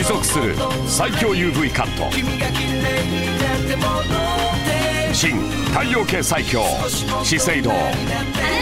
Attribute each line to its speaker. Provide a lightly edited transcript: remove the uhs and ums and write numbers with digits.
Speaker 1: 速する最強 UV カット。新太陽系最強資生堂。